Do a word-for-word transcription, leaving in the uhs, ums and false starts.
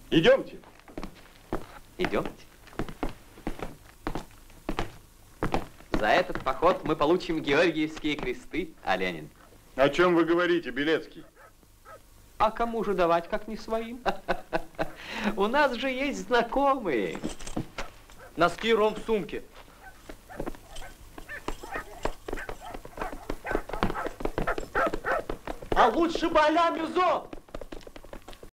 Идемте. Идемте. За этот поход мы получим георгиевские кресты, а Ленин. О чем вы говорите, Белецкий? А кому же давать, как не своим? У нас же есть знакомые. Носки, ром в сумке. А лучше бы а-ля Мюзо.